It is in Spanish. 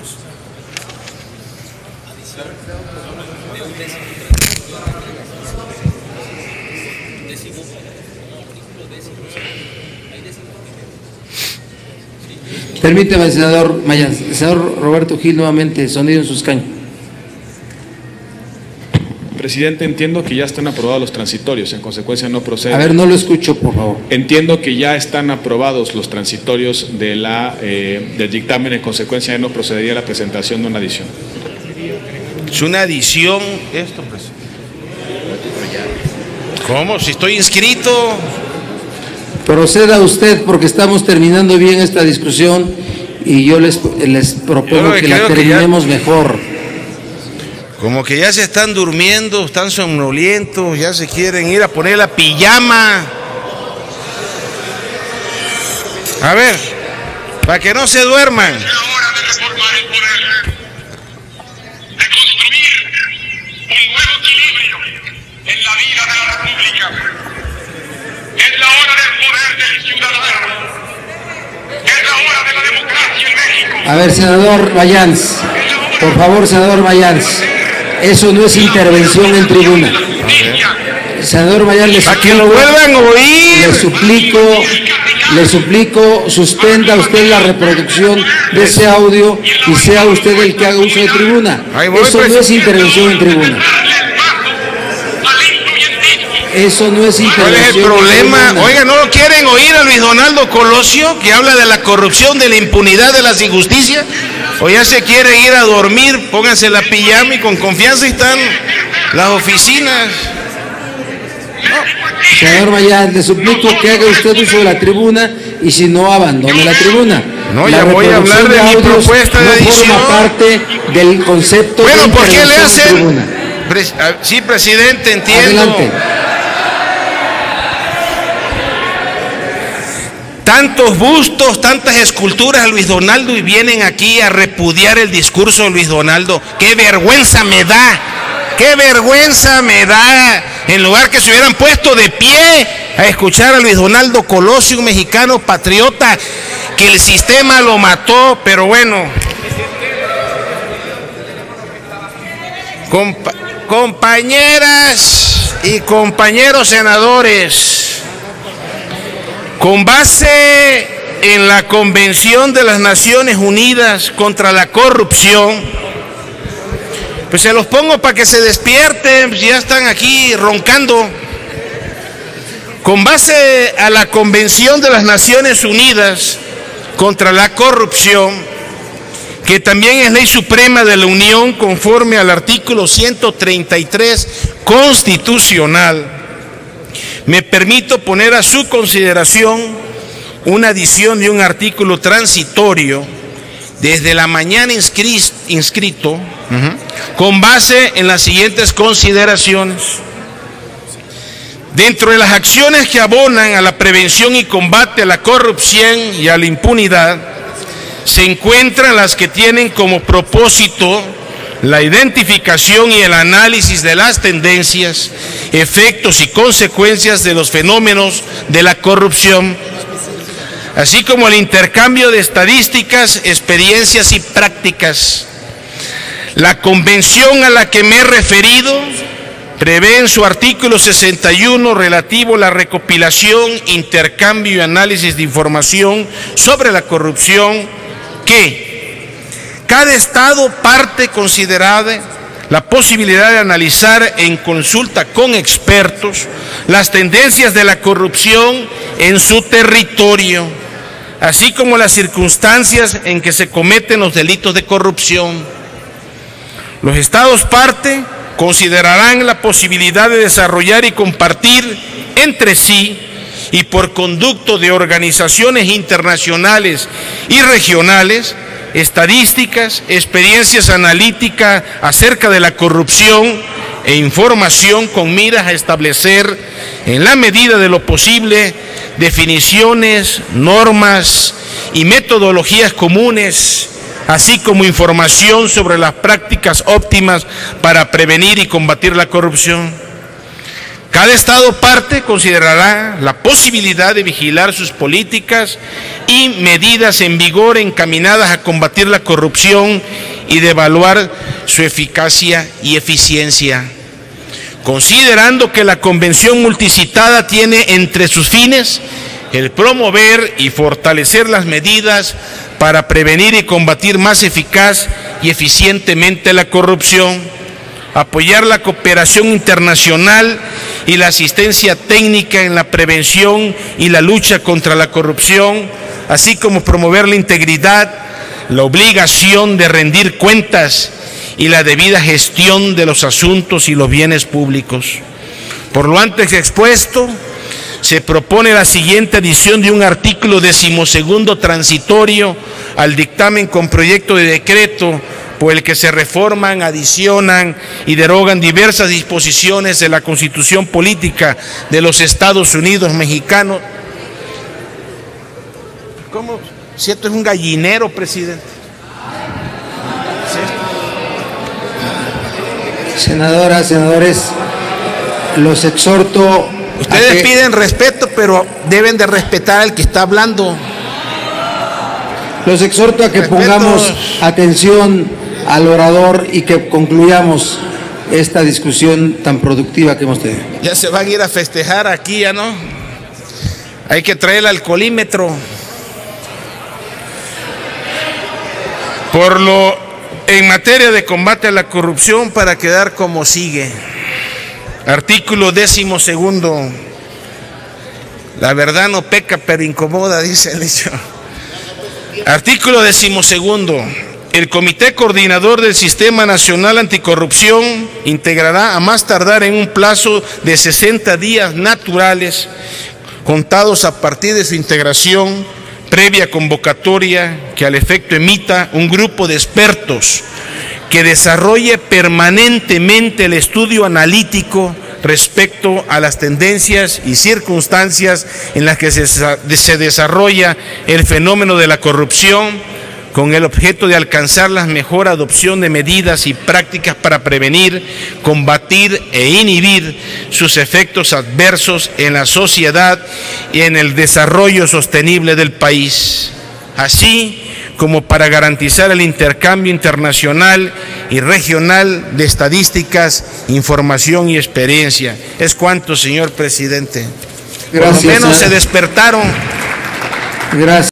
es. Permítame, senador Mayans. Senador Roberto Gil, nuevamente, sonido en su escaño. Presidente, entiendo que ya están aprobados los transitorios, en consecuencia no procede. A ver, no lo escucho, por favor. Entiendo que ya están aprobados los transitorios de del dictamen, en consecuencia no procedería la presentación de una adición. Es una adición esto, presidente. ¿Cómo? Si estoy inscrito. Proceda usted, porque estamos terminando bien esta discusión y yo les propongo que la terminemos mejor. Como que ya se están durmiendo, están somnolientos, ya se quieren ir a poner la pijama. A ver, para que no se duerman. Es la hora de reformar el poder, de construir un nuevo equilibrio en la vida de la República. Es la hora del poder del ciudadano. Es la hora de la democracia en México. A ver, senador Mayans, por favor, senador Mayans, eso no es intervención en tribuna. Senador Mayans, Para que lo vuelvan a oír. le suplico, suspenda usted la reproducción de ese audio y sea usted el que haga uso de tribuna. Eso no es intervención en tribuna. Eso no es intervención. ¿Cuál es el problema? Oiga, ¿no lo quieren oír a Luis Donaldo Colosio, que habla de la corrupción, de la impunidad, de las injusticias? ¿O ya se quieren ir a dormir? Pónganse la pijama y con confianza están las oficinas. Senador Mayans, le suplico que haga usted uso de la tribuna y si no, abandone la tribuna. No, ya voy a hablar de mi propuesta de adición. No forma parte del concepto de Bueno, ¿por qué le intervención en tribuna. hacen? Sí, presidente, entiendo. Adelante. Tantos bustos, tantas esculturas a Luis Donaldo y vienen aquí a repudiar el discurso de Luis Donaldo. ¡Qué vergüenza me da! ¡Qué vergüenza me da! En lugar que se hubieran puesto de pie a escuchar a Luis Donaldo Colosio, un mexicano patriota, que el sistema lo mató, pero bueno. Compañeras y compañeros senadores, con base en la Convención de las Naciones Unidas contra la Corrupción, pues se los pongo para que se despierten, ya están aquí roncando. Con base a la Convención de las Naciones Unidas contra la Corrupción, que también es ley suprema de la Unión conforme al artículo 133 constitucional, me permito poner a su consideración una adición de un artículo transitorio desde la mañana inscrito, con base en las siguientes consideraciones. Dentro de las acciones que abonan a la prevención y combate a la corrupción y a la impunidad, se encuentran las que tienen como propósito la identificación y el análisis de las tendencias, efectos y consecuencias de los fenómenos de la corrupción, así como el intercambio de estadísticas, experiencias y prácticas. La convención a la que me he referido prevé en su artículo 61 relativo a la recopilación, intercambio y análisis de información sobre la corrupción que cada Estado parte considerada la posibilidad de analizar en consulta con expertos las tendencias de la corrupción en su territorio, así como las circunstancias en que se cometen los delitos de corrupción. Los Estados parte considerarán la posibilidad de desarrollar y compartir entre sí y por conducto de organizaciones internacionales y regionales estadísticas, experiencias analíticas acerca de la corrupción e información con miras a establecer, en la medida de lo posible, definiciones, normas y metodologías comunes, así como información sobre las prácticas óptimas para prevenir y combatir la corrupción. Cada Estado parte considerará la posibilidad de vigilar sus políticas y medidas en vigor encaminadas a combatir la corrupción y de evaluar su eficacia y eficiencia. Considerando que la Convención Multicitada tiene entre sus fines el promover y fortalecer las medidas para prevenir y combatir más eficaz y eficientemente la corrupción, apoyar la cooperación internacional y la asistencia técnica en la prevención y la lucha contra la corrupción, así como promover la integridad, la obligación de rendir cuentas y la debida gestión de los asuntos y los bienes públicos. Por lo antes expuesto, se propone la siguiente adición de un artículo 12º transitorio al dictamen con proyecto de decreto por el que se reforman, adicionan y derogan diversas disposiciones de la Constitución Política de los Estados Unidos Mexicanos. ¿Cómo? Si esto es un gallinero, presidente. Senadoras, senadores, los exhorto. Ustedes piden respeto, pero deben de respetar al que está hablando. Los exhorto a que pongamos atención al orador y que concluyamos esta discusión tan productiva que hemos tenido. Ya se van a ir a festejar aquí, ya no. Hay que traer el alcoholímetro. En materia de combate a la corrupción, para quedar como sigue. Artículo 12º. La verdad no peca, pero incomoda, dice el dicho. Artículo 12º. El Comité Coordinador del Sistema Nacional Anticorrupción integrará a más tardar en un plazo de 60 días naturales, contados a partir de su integración, previa convocatoria que al efecto emita un grupo de expertos que desarrolle permanentemente el estudio analítico respecto a las tendencias y circunstancias en las que se desarrolla el fenómeno de la corrupción, con el objeto de alcanzar la mejor adopción de medidas y prácticas para prevenir, combatir e inhibir sus efectos adversos en la sociedad y en el desarrollo sostenible del país, así como para garantizar el intercambio internacional y regional de estadísticas, información y experiencia. Es cuanto, señor presidente. Gracias, por lo menos se despertaron. Gracias.